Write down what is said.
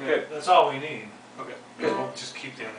Good. That's all we need. Okay. We'll just keep the